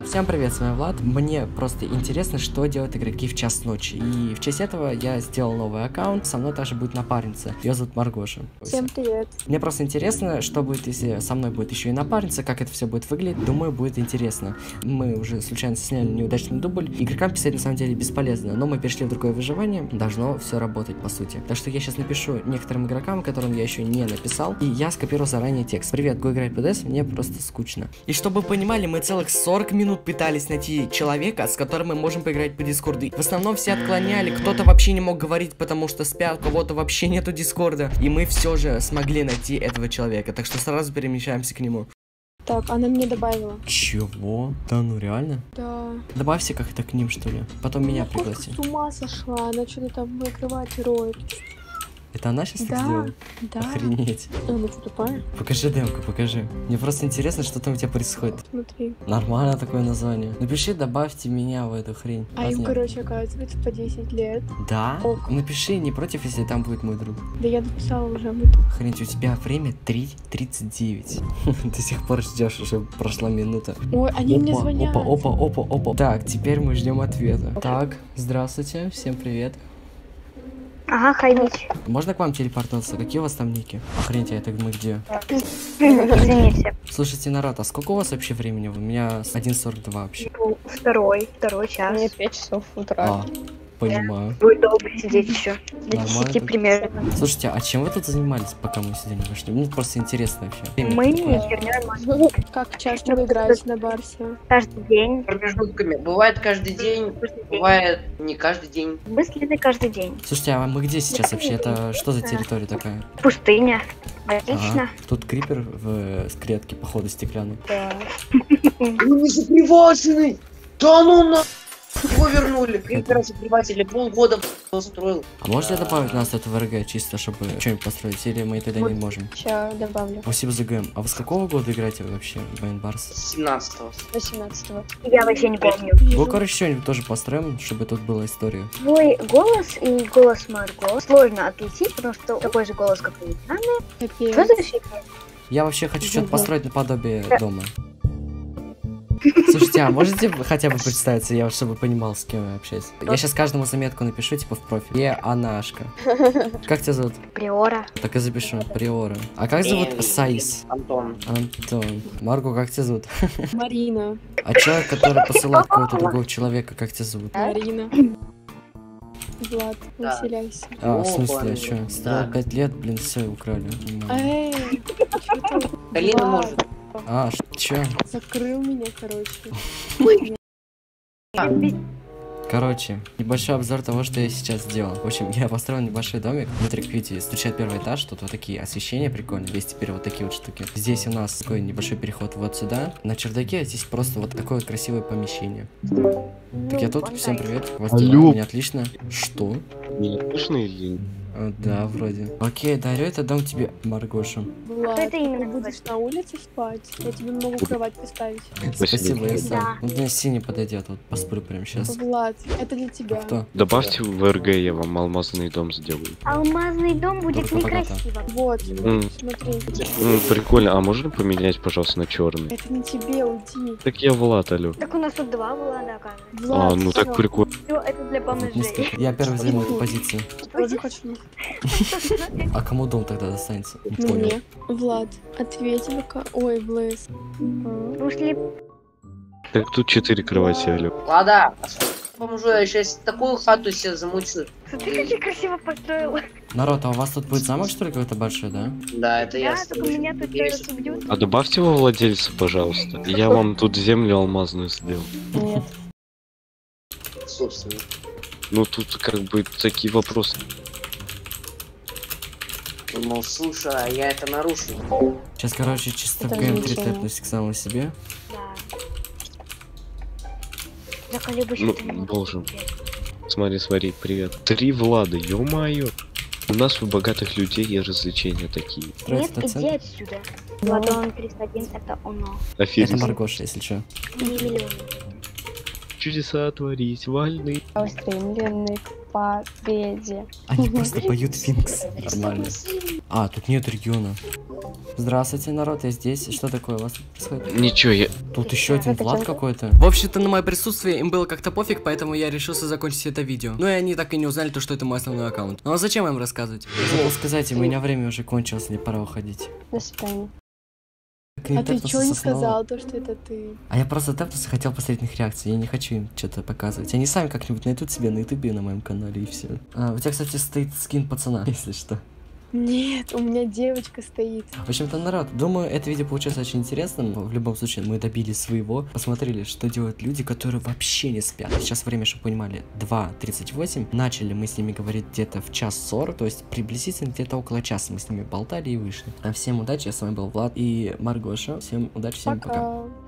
Всем привет, с вами Влад. Мне просто интересно, что делают игроки в час ночи. И в честь этого я сделал новый аккаунт. Со мной также будет напарница. Ее зовут Маргоша. Всем привет. Мне просто интересно, что будет, если со мной будет еще и напарница, как это все будет выглядеть. Думаю, будет интересно. Мы уже случайно сняли неудачный дубль. Игрокам писать на самом деле бесполезно, но мы перешли в другое выживание. Должно все работать, по сути. Так что я сейчас напишу некоторым игрокам, которым я еще не написал. И я скопирую заранее текст. Привет, го играть ПДС, мне просто скучно. И чтобы вы понимали, мы целых 40 минут пытались найти человека, с которым мы можем поиграть по дискорду. В основном все отклоняли, кто-то вообще не мог говорить, потому что спят, у кого-то вообще нету дискорда. И мы все же смогли найти этого человека, так что сразу перемещаемся к нему. Так, она меня добавила. Чего? Да ну реально? Да. Добавься как-то к ним, что ли. Потом меня пригласи. С ума сошла, она что-то там в моей кровати роет. Это она сейчас так Да, сделала? да. Охренеть. Она что, тупая? Покажи демку, покажи. Мне просто интересно, что там у тебя происходит. Смотри. Нормально такое название. Напиши, добавьте меня в эту хрень. А им, короче, оказывается, по 10 лет. Да? Ок. Напиши, не против, если там будет мой друг. Да я написала уже. Охренеть, у тебя время 3:39. До сих пор ждешь, уже прошла минута. Ой, они мне звонят. Опа. Так, теперь мы ждем ответа. Так, здравствуйте, всем привет. Ага, хаймить. Можно к вам телепортироваться? Какие у вас там ники? Охренеть, это мы где? Извините. Слушайте, народ, а сколько у вас вообще времени? У меня 1:42 вообще. Второй час. Мне 5 часов утра. А, понимаю. Будет долго сидеть еще. До Нормально. 10 примерно. Слушайте, а чем вы тут занимались, пока мы сюда не вышли? Мне просто интересно вообще. Мы херня Как часто вы играете на Барсе? каждый день. Промежутками. Бывает каждый день, бывает не каждый день. Мы следим каждый день. Слушайте, а мы где сейчас вообще? Это что за территория такая? Пустыня. Отлично. Ага. Тут крипер в клетке, походу, стеклянный. Да. Ну не закрывательный! Да ну на... Его вернули. Крипера закрыватели полгода устроил. А можете добавить нас тут в РГ, чисто чтобы что-нибудь построить? Или мы тогда не можем? Сейчас добавлю. Спасибо за ГМ. А вы с какого года играете вообще в Майнбарс? 17-го. 18-го. Я вообще не помню. Вы, короче, что-нибудь тоже построим, чтобы тут была история. Твой голос и голос Марго сложно отличить, потому что такой же голос, как у Анны. Капец. Что за фигня? Я вообще хочу что-то построить наподобие дома. Слушайте, а можете хотя бы представиться, я чтобы понимал, с кем я общаюсь? Я сейчас каждому заметку напишу, типа в профиль. Анашка. Как тебя зовут? Приора. Так и запишу. Приора. А как зовут Саис? Антон. Антон. Марго, как тебя зовут? Марина. А человек, который посылает какого-то другого человека, как тебя зовут? Марина. Влад, Да. выселяйся. А, в О, смысле, ладно. что? Стало Да. 5 лет, блин, все украли. Эй, что ты? Галина Влад, может. А, чё? закрыл меня, короче. Короче, небольшой обзор того, что я сейчас сделал. В общем, я построил небольшой домик. Внутри, как видите, стучат первый этаж. Тут вот такие освещения прикольные. Здесь теперь вот такие вот штуки. Здесь у нас такой небольшой переход вот сюда. На чердаке здесь просто вот такое вот красивое помещение. Так я тут, всем привет. У вас дела? Алло. У меня отлично. Что? Меня слышно или... Да, вроде. Окей, дарю этот дом тебе, Маргоша. Влад, это именно ты будешь на улице спать? Я тебе могу кровать поставить. Спасибо, я Да. сам. Вот мне синий подойдет, вот посплю прямо сейчас. Влад, это для тебя. Кто? Добавьте в РГ, я вам алмазный дом сделаю. Алмазный дом будет Только богато. некрасиво. Вот, М. смотри. Прикольно, а можно поменять, пожалуйста, на черный? Это не тебе, уйди. Так я Влад, алё. Так у нас тут два была, да, оказывается. Влад, А, ну так всё. прикольно. Все, это для Вот бомжей. несколько. Я первый займу эту позицию. Тоже хочу. А кому дом тогда достанется? Не понял. Мне. Влад, ответь пока. Ой, Блэйз. Ушли. Так тут 4 кровати, алё. Ладно, поможу, я сейчас такую хату себе замучу. Смотри, как я красиво построила. Народ, а у вас тут будет замок, что ли, какой-то большой, да? Да, это я. Да, только меня тут Есть. сейчас убьют. А добавьте его владельца, пожалуйста. Я вам тут землю алмазную сделал. Нет. Собственно. Ну тут как бы такие вопросы. Думал, слушай, а я это нарушу. Сейчас, короче, чисто в Это ГМ3 замечательно. тэпнусь к самому себе. Да. Заколебусь. Ну, должен. Смотри, привет. 3 Влада, ё-моё. У нас у богатых людей и развлечения такие. Нет, Строится этот иди центр. отсюда. Платон 301, это оно. Это Офигеть. Маргоша, если что. 3 миллиона. Чудеса творить, вольны. Устремленный к победе. Они просто поют Финкс. Нормально. А, тут нет региона. Здравствуйте, народ, я здесь. Что такое у вас происходит? Ничего, я... тут еще один Это Влад чем-то? какой-то. В общем-то, на мое присутствие им было как-то пофиг, поэтому я решился закончить это видео. Ну и они так и не узнали то, что это мой основной аккаунт. Ну а зачем им рассказывать? Я забыл сказать, у меня время уже кончилось, мне пора уходить. До свидания. Так не А ты тэпнулся чего не снова. сказал, то, что это ты? А я просто тэпнулся, хотел посмотреть на их реакцию. Я не хочу им что-то показывать. Они сами как-нибудь найдут себя на ютубе, на моем канале, и все. У тебя, кстати, стоит скин пацана, если что. Нет, у меня девочка стоит. В общем-то, народ, думаю, это видео получилось очень интересным. В любом случае, мы добились своего. Посмотрели, что делают люди, которые вообще не спят. Сейчас время, чтобы вы понимали, 2:38. Начали мы с ними говорить где-то в 1:40, то есть приблизительно где-то около часа мы с ними болтали и вышли. А всем удачи, я с вами был Влад и Маргоша. Всем удачи, всем пока. Пока.